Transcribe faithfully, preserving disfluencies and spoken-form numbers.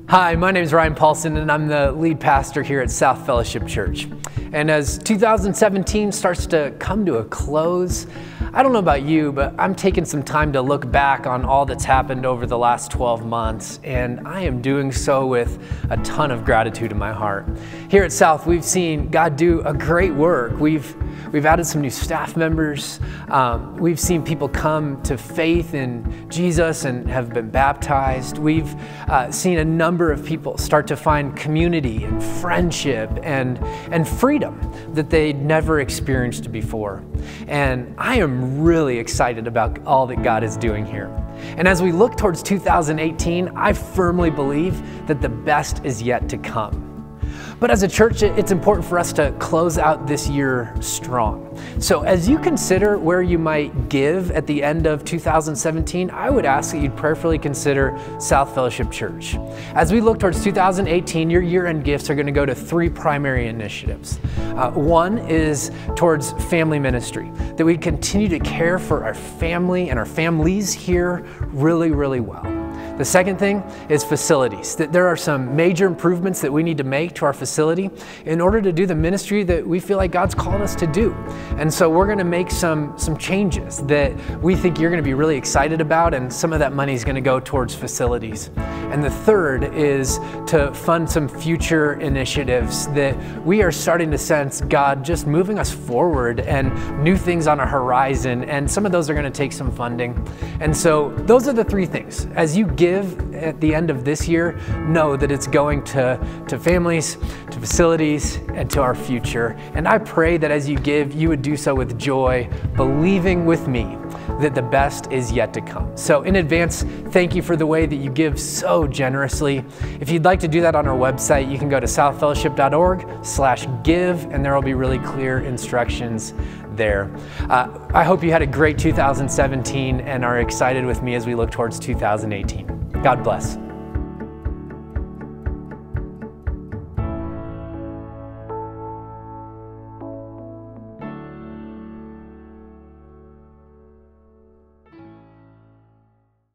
Hi, my name is Ryan Paulson and I'm the lead pastor here at South Fellowship Church. And as two thousand seventeen starts to come to a close, I don't know about you, but I'm taking some time to look back on all that's happened over the last twelve months, and I am doing so with a ton of gratitude in my heart. Here at South, we've seen God do a great work. We've We've added some new staff members. Um, we've seen people come to faith in Jesus and have been baptized. We've uh, seen a number of people start to find community and friendship and, and freedom that they'd never experienced before. And I am really excited about all that God is doing here. And as we look towards two thousand eighteen, I firmly believe that the best is yet to come. But as a church, it's important for us to close out this year strong. So as you consider where you might give at the end of two thousand seventeen, I would ask that you'd prayerfully consider South Fellowship Church. As we look towards two thousand eighteen, your year-end gifts are going to go to three primary initiatives. Uh, one is towards family ministry, that we continue to care for our family and our families here really, really well. The second thing is facilities, that there are some major improvements that we need to make to our facility in order to do the ministry that we feel like God's called us to do. And so we're going to make some, some changes that we think you're going to be really excited about, and some of that money is going to go towards facilities. And the third is to fund some future initiatives that we are starting to sense God just moving us forward and new things on our horizon, and some of those are going to take some funding. And so those are the three things. As you give Give at the end of this year, know that it's going to, to families, to facilities, and to our future. And I pray that as you give, you would do so with joy, believing with me that the best is yet to come. So in advance, thank you for the way that you give so generously. If you'd like to do that on our website, you can go to southfellowship.org slash give, and there will be really clear instructions there. Uh, I hope you had a great two thousand seventeen and are excited with me as we look towards two thousand eighteen. God bless.